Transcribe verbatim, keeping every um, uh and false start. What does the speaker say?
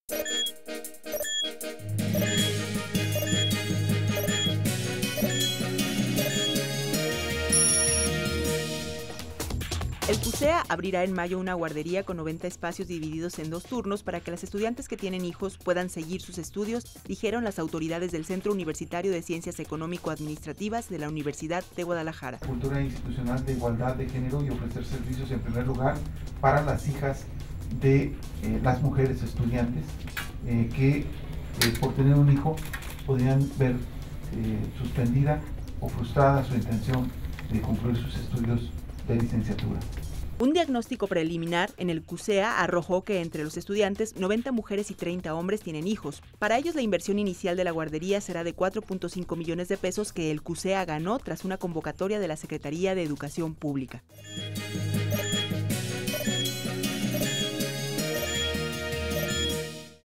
El CUSEA abrirá en mayo una guardería con noventa espacios divididos en dos turnos para que las estudiantes que tienen hijos puedan seguir sus estudios, dijeron las autoridades del Centro Universitario de Ciencias Económico-Administrativas de la Universidad de Guadalajara. Cultura institucional de igualdad de género y ofrecer servicios en primer lugar para las hijas de eh, las mujeres estudiantes eh, que eh, por tener un hijo podrían ver eh, suspendida o frustrada su intención de concluir sus estudios de licenciatura. Un diagnóstico preliminar en el CUSEA arrojó que entre los estudiantes, noventa mujeres y treinta hombres tienen hijos. Para ellos, la inversión inicial de la guardería será de cuatro punto cinco millones de pesos que el CUSEA ganó tras una convocatoria de la Secretaría de Educación Pública.